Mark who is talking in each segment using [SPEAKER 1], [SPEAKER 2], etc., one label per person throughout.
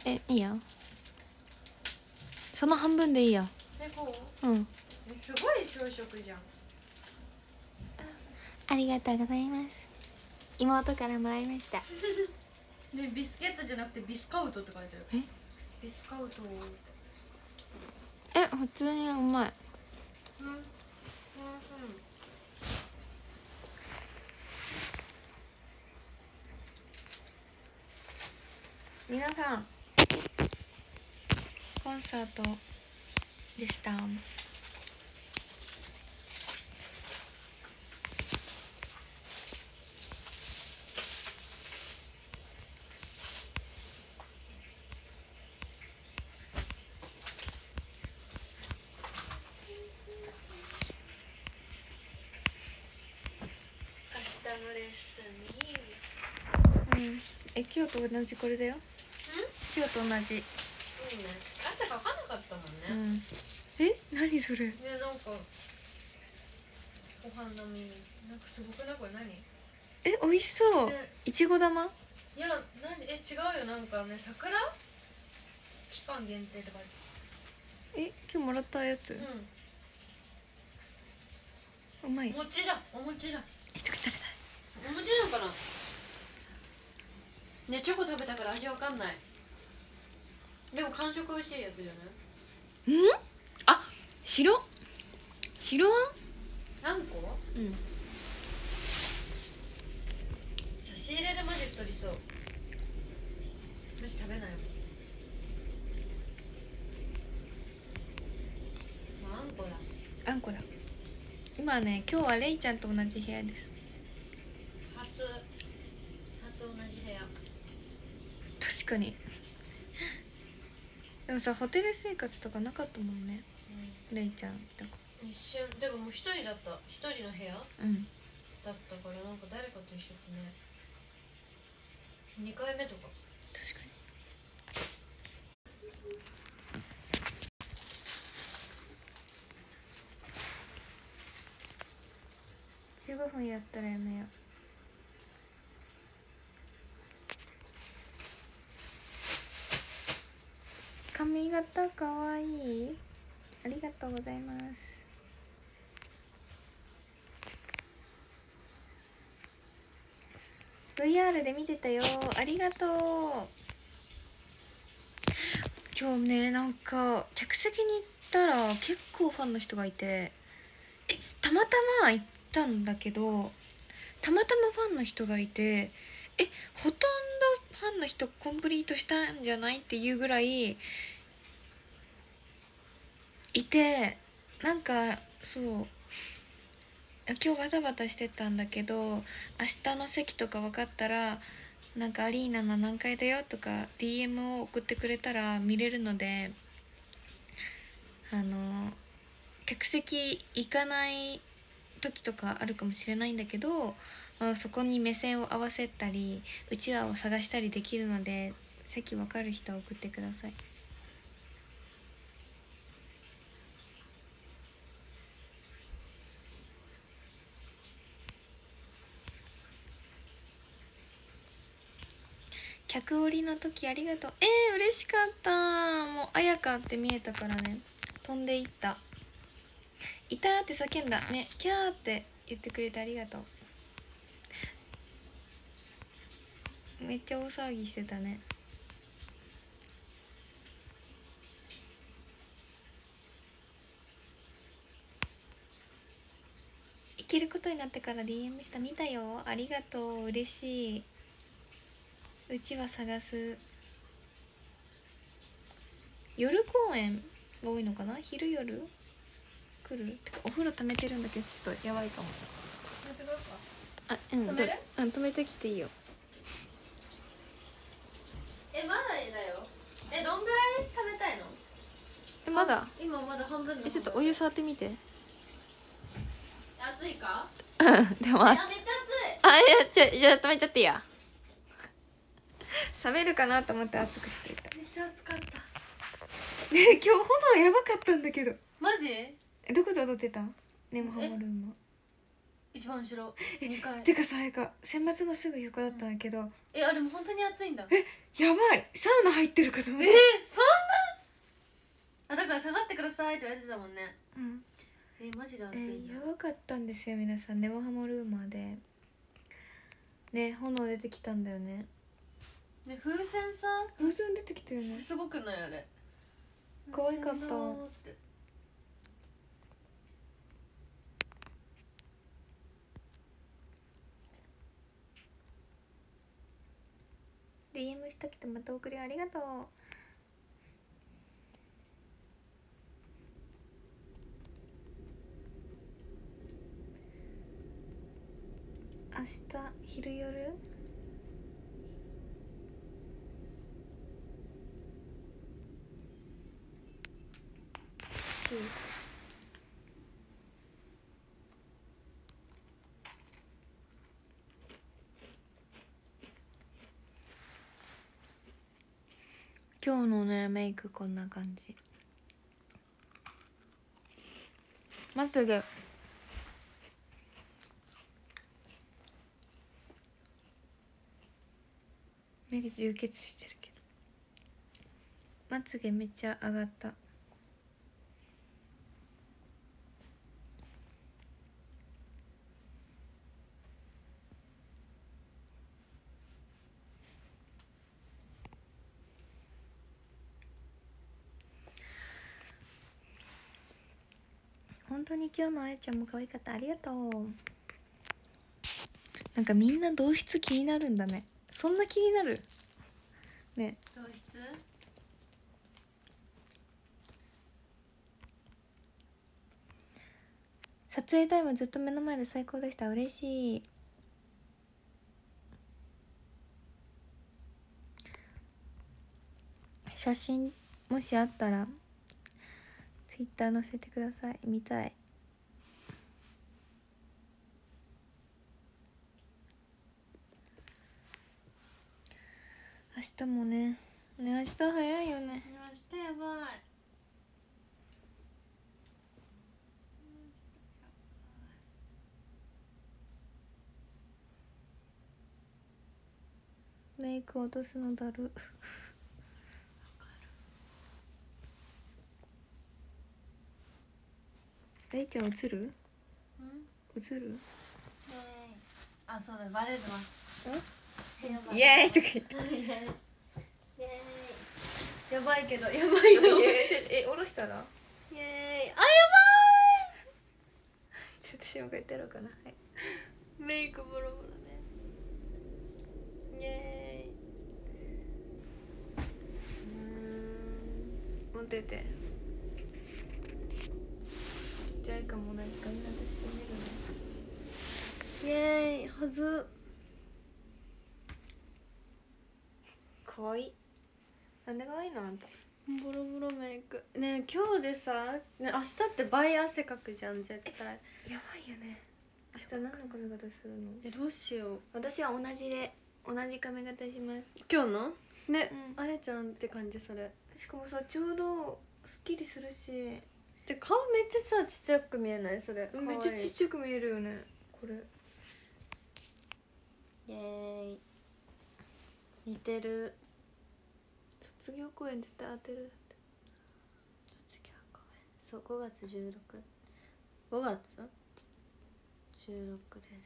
[SPEAKER 1] いいよ、その半分でいいよ。
[SPEAKER 2] こう、
[SPEAKER 1] うん、
[SPEAKER 2] すごい小食じゃん。
[SPEAKER 1] ありがとうございます。妹からもらいました。
[SPEAKER 2] ね、ビスケットじゃなくてビスカウトって書いてある。ビスカウト。
[SPEAKER 1] 普通にうまい。皆さん、コンサートでした。今日と同じこれだよ。今日と同じ。
[SPEAKER 2] いいね。汗かかなかったもんね。
[SPEAKER 1] 何それ。
[SPEAKER 2] なんかご飯並みになんかすごくない？これ何？
[SPEAKER 1] 美味しそう。いちご玉？
[SPEAKER 2] いや、違うよ。なんかね、桜期間限定って書いてある。
[SPEAKER 1] 今日もらったやつ？うまい。
[SPEAKER 2] お餅だ。
[SPEAKER 1] 一口食べたい。
[SPEAKER 2] お餅なのかなね。チョコ食べたから味わかんない。でも感触美味しいやつじゃない？
[SPEAKER 1] 白あん？
[SPEAKER 2] 何個？差し入れでマジ太りそう。マジ食べないよ。あんこだ。
[SPEAKER 1] 今ね、今日はレイちゃんと同じ部屋です。
[SPEAKER 2] 初同じ部屋。
[SPEAKER 1] 確かに。でもさ、ホテル生活とかなかったもんね、レイちゃんとか。
[SPEAKER 2] 一瞬でももう一人だった。一人の部屋だったから、なんか誰かと一緒ってね。2回目とか。
[SPEAKER 1] 確かに。15分やったらやめよう。髪型かわいい。ありがとうございます。VR で見てたよ。ありがとう。今日ね、なんか客席に行ったら結構ファンの人がいて、たまたま行ったんだけど、たまたまファンの人がいて、ほとんどファンの人コンプリートしたんじゃないっていうぐらいいて、なんかそう今日バタバタしてたんだけど、明日の席とか分かったら、なんかアリーナの何階だよとか DM を送ってくれたら見れるので、客席行かない時とかあるかもしれないんだけど、そこに目線を合わせたりうちわを探したりできるので、席分かる人は送ってください。客降りの時ありがとう。嬉しかった。もう綾香って見えたからね、飛んでいった。いたーって叫んだね。キャーって言ってくれてありがとう。めっちゃ大騒ぎしてたね。行けることになってから DM した。見たよ。ありがとう。嬉しい。うちは探す。夜公演が多いのかな。昼夜来る。てかお風呂溜めてるんだけどちょっとやばいかも。止める？止めてきていいよ。
[SPEAKER 2] まだだよ。どんぐらい食べたいの？
[SPEAKER 1] まだ
[SPEAKER 2] 今まだ半分の。
[SPEAKER 1] ちょっとお湯触ってみて。
[SPEAKER 2] 熱いか？
[SPEAKER 1] でも
[SPEAKER 2] めっちゃ熱い。
[SPEAKER 1] じゃあ止めちゃっていいや。冷めるかなと思って熱くしてた。
[SPEAKER 2] めっちゃ熱かった。
[SPEAKER 1] 今日炎やばかったんだけど。
[SPEAKER 2] マジ？
[SPEAKER 1] どこで踊ってた？ネモハモルーム。
[SPEAKER 2] 一番後ろ2回。
[SPEAKER 1] てかさ、選抜のすぐ横だったんだけど、
[SPEAKER 2] あれも本当に暑いんだ。
[SPEAKER 1] やばい、サウナ入ってるかと思った。
[SPEAKER 2] そんな。あ、だから下がってくださいって言われてたもんね。
[SPEAKER 1] うん。
[SPEAKER 2] マジで暑いんだ。
[SPEAKER 1] やばかったんですよ皆さん。ネモハモルーマーでね、炎出てきたんだよね。
[SPEAKER 2] ね、風船さ、
[SPEAKER 1] 風船出てきたよね。
[SPEAKER 2] すごくないあれ。
[SPEAKER 1] 可愛かった。DM したけどまた送りありがとう。明日昼夜今日のねメイクこんな感じ。まつげ目充血してるけどまつげめっちゃ上がった。本当に今日のあやちゃんも可愛かった。ありがとう。なんかみんな同質気になるんだね。そんな気になるね。
[SPEAKER 2] 同質。
[SPEAKER 1] 撮影タイムずっと目の前で最高でした。嬉しい。写真もしあったらツイッター載せてください。見たい。明日もね。ね、明日早いよね。
[SPEAKER 2] 明日やばい。
[SPEAKER 1] メイク落とすのだる。大ちゃん映る？映る？
[SPEAKER 2] あ、そうだ、バレるわ。
[SPEAKER 1] イエーイとか言って。
[SPEAKER 2] イエーイ。やばいけど、やばいよ。
[SPEAKER 1] 下ろしたら？
[SPEAKER 2] イエーイ。あ、やば
[SPEAKER 1] い。ちょっと私もこうやってやろうかな。はい。
[SPEAKER 2] メイクボロボロね。イエ
[SPEAKER 1] ーイ。持ってて。じゃあいかも同じ髪型してみるね。
[SPEAKER 2] イエーイ。はず。
[SPEAKER 1] かわいい。なんでかわいいのあんた。
[SPEAKER 2] ボロボロメイクねえ、今日でさ、ね、明日って倍汗かくじゃん絶対。
[SPEAKER 1] やばいよね。明日何の髪型するの？
[SPEAKER 2] どうしよう。
[SPEAKER 1] 私は同じ髪型します。
[SPEAKER 2] 今日のね、あやちゃんって感じ。それ
[SPEAKER 1] しかもさ、ちょうどすっきりするし。
[SPEAKER 2] で顔めっちゃさちっちゃく見えない？それ
[SPEAKER 1] めっちゃちっちゃく見えるよねこれ。
[SPEAKER 2] イエーイ。似てる。
[SPEAKER 1] 卒業公演絶対当てるだって。
[SPEAKER 2] 卒業公演、そう、5月16。5月16です。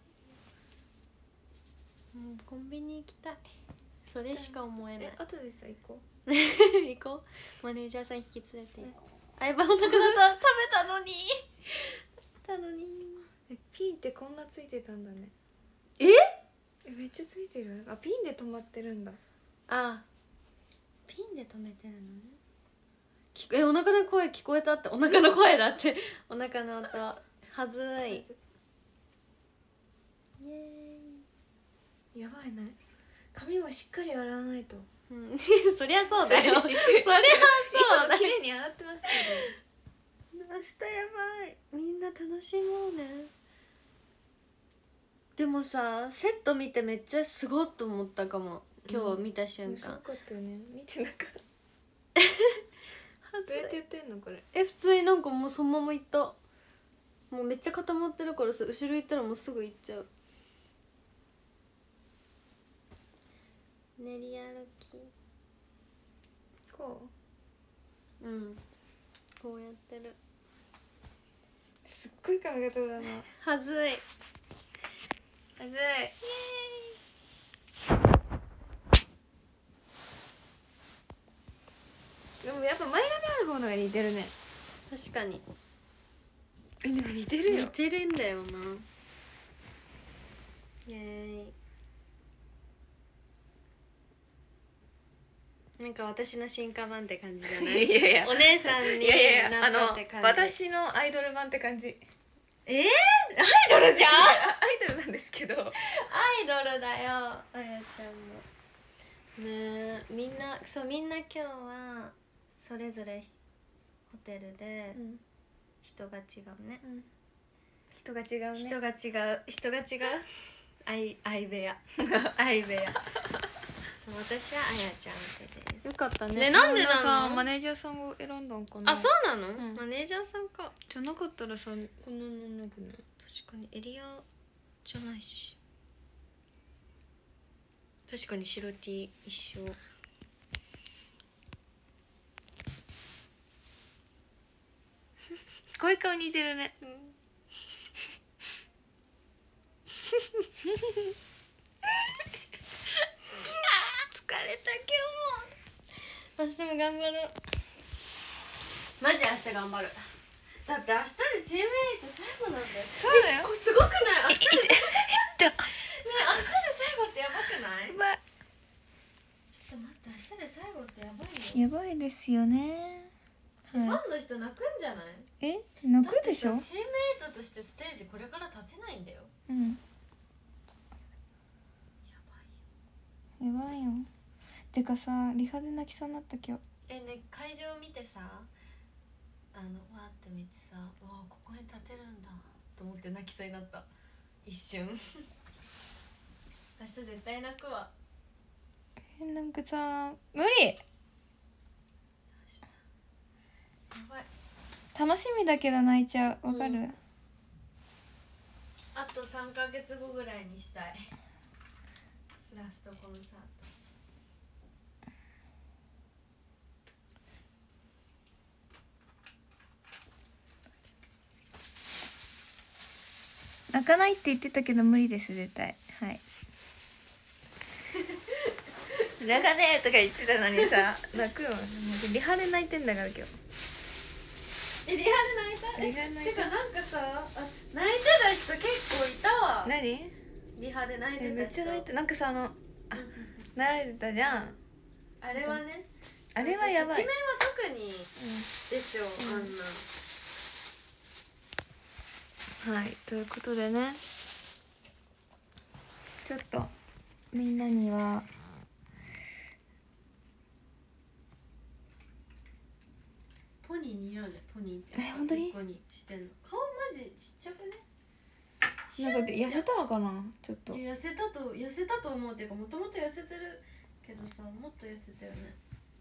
[SPEAKER 2] もうコンビニ行きたい。それしか思えない。
[SPEAKER 1] 後でさ行こう。
[SPEAKER 2] 行こう。マネージャーさん引き連れて。あ、やばい、お腹だった。食べたのに。
[SPEAKER 1] ピンってこんなついてたんだね。めっちゃついてる。あ、ピンで止まってるんだ。
[SPEAKER 2] あ、ピンで止めてるのね。お腹の声聞こえたって。お腹の声だって。お腹の音。はずい。イエーイ。
[SPEAKER 1] やばいね。髪もしっかり洗わないと。
[SPEAKER 2] そりゃそうだよ。そりゃそうだ。
[SPEAKER 1] 綺麗に洗ってますけ
[SPEAKER 2] ど。明日やばい。みんな楽しもうね。でもさ、セット見てめっちゃすごっと思ったかも。今日見た瞬間。
[SPEAKER 1] すごかったよね。見てなかった。どうやってやってんのこれ？
[SPEAKER 2] 普通になんかもうそのまま行った。もうめっちゃ固まってるからさ、後ろ行ったらもうすぐ行っちゃう。 練り歩き。
[SPEAKER 1] こう
[SPEAKER 2] うんこうやってる。
[SPEAKER 1] すっごい髪型だな。
[SPEAKER 2] はずいはずい。
[SPEAKER 1] でもやっぱ前髪ある方のが似てるね。
[SPEAKER 2] 確かに
[SPEAKER 1] でも似てるよ。
[SPEAKER 2] 似てるんだよな。イエーイ。なんか私の進化版って感じじゃない？
[SPEAKER 1] いやいや
[SPEAKER 2] お姉さんに
[SPEAKER 1] いやいや
[SPEAKER 2] なったって感じ。
[SPEAKER 1] 私のアイドル版って感じ。
[SPEAKER 2] アイドルじゃん。
[SPEAKER 1] アイドルなんですけど。
[SPEAKER 2] アイドルだよあやちゃんもねえ。みんな今日はそれぞれホテルで人が違うね、
[SPEAKER 1] 人が違うね。
[SPEAKER 2] 人が違う相部屋相部屋。そう私はあやちゃん家です。
[SPEAKER 1] よかったね。
[SPEAKER 2] ねなんでなの
[SPEAKER 1] さマネージャーさんを選んだんかな。
[SPEAKER 2] あそうなの、
[SPEAKER 1] ん
[SPEAKER 2] マネージャーさんか。
[SPEAKER 1] じゃなかったらさこのなんかね。
[SPEAKER 2] 確かにエリアじゃないし、確かに白 T 一緒。
[SPEAKER 1] こういう顔似てるね。疲れた
[SPEAKER 2] 明日も頑張ろう。マジ明日頑張る。だって明日でチームメイト最後なんだよ。
[SPEAKER 1] そうだよ。
[SPEAKER 2] すごくない？明日で
[SPEAKER 1] 今
[SPEAKER 2] ね明日で最後ってやばくない？
[SPEAKER 1] 日
[SPEAKER 2] ちょっと待って明日で最後ってやばいよ。
[SPEAKER 1] やばいですよね。
[SPEAKER 2] ファンの人泣くんじゃない？
[SPEAKER 1] 泣くでしょ。
[SPEAKER 2] だってさチームメイトとしてステージこれから立てないんだよ。
[SPEAKER 1] やばいよ。てかさリハで泣きそうになった今日。
[SPEAKER 2] ね会場を見てさわーって見てさ、わあここに立てるんだと思って泣きそうになった一瞬。明日絶対泣くわ。
[SPEAKER 1] なんかさ無理。
[SPEAKER 2] やばい。
[SPEAKER 1] 楽しみだけど泣いちゃう。わかる？
[SPEAKER 2] あと3ヶ月後ぐらいにしたいラストコンサート。
[SPEAKER 1] 泣かないって言ってたけど無理です絶対。はい。泣かねえとか言ってたのにさ泣くよ。リハで泣いてんだから今日。
[SPEAKER 2] リハで泣いた？
[SPEAKER 1] リハで泣いた。
[SPEAKER 2] てかなんかさ泣いてた人結構いたわ。
[SPEAKER 1] 何？
[SPEAKER 2] リハで泣いてた人
[SPEAKER 1] めっちゃ泣いて。なんかさ流れてたじゃん。
[SPEAKER 2] あれはね、
[SPEAKER 1] あれはやばい。
[SPEAKER 2] 初期面は特にでしょ、あんな。
[SPEAKER 1] はい、ということでねちょっとみんなには
[SPEAKER 2] ポニー似合うね。ポニーって
[SPEAKER 1] 本当に
[SPEAKER 2] 一個にしてんの。顔マジちっちゃくね。
[SPEAKER 1] なんか痩せたのかなちょっと。
[SPEAKER 2] 痩せたと思うっていうか、もともと痩せてるけどさ、もっと痩せたよね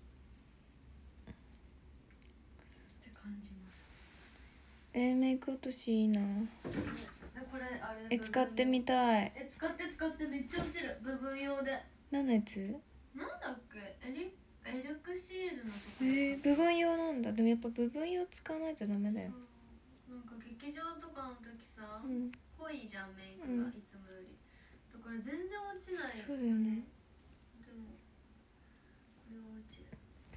[SPEAKER 2] って感じます。
[SPEAKER 1] メイク落としいいな。
[SPEAKER 2] これあれ
[SPEAKER 1] 使ってみたい。
[SPEAKER 2] 使ってめっちゃ落ちる。部分用で。
[SPEAKER 1] 何のやつ？
[SPEAKER 2] なんだっけ、エルクシールのとこ。
[SPEAKER 1] 部分用なんだ。でもやっぱ部分用使わないとダメだよ。
[SPEAKER 2] なんか劇場とかの時さ、
[SPEAKER 1] うん
[SPEAKER 2] 濃いじゃんメイクがいつもより。だから全然落ちない。
[SPEAKER 1] そうだよね。
[SPEAKER 2] でもこれは落ち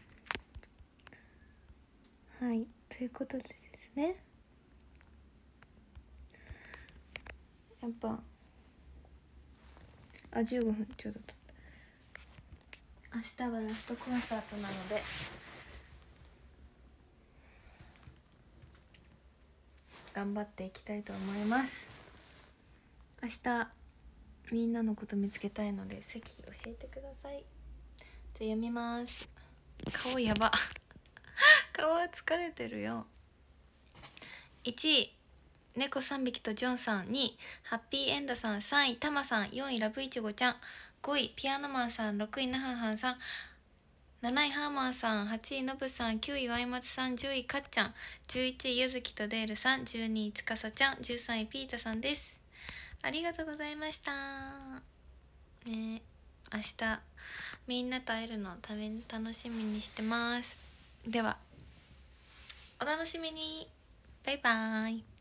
[SPEAKER 2] る。
[SPEAKER 1] はい、ということでですね、やっぱ15分ちょうど経った。明日はラストコンサートなので頑張っていきたいと思います。明日みんなのこと見つけたいので席教えてください。じゃあ読みます。顔やば顔は疲れてるよ。1位猫3匹とジョンさん、2位ハッピーエンドさん、3位タマさん、4位ラブイチゴちゃん、5位ピアノマンさん、6位ナハハンさん、7位ハーマンさん、8位ノブさん、9位ワイマツさん、10位かっちゃん、11位ゆずきとデールさん、12位つかさちゃん、13位ピータさんです。ありがとうございましたね。明日みんなと会えるの楽しみにしてます。ではお楽しみに。バイバイ。